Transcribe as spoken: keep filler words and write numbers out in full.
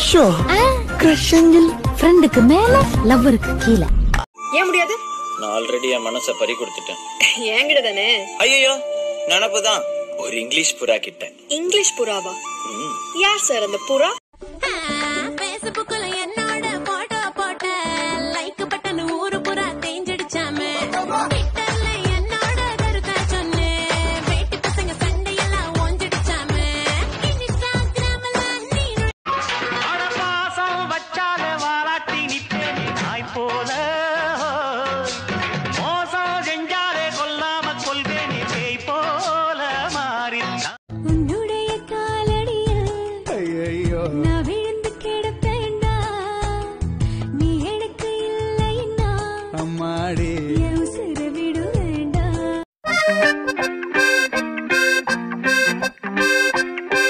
கிரஷோ crush angel ஃப்ரெண்டுக்கு மேல லவ்வருக்கு கீழ. ஏன் முடியாது? நான் ஆல்ரெடி என் மனசை பறி கொடுத்துட்டேன். என்கிட்ட தானே. ஐயோ நினப்புதான் ஒரு இங்கிலீஷ் புறா கிட்ட. இங்கிலீஷ் புறாவா? யார் சார் அந்த புறா?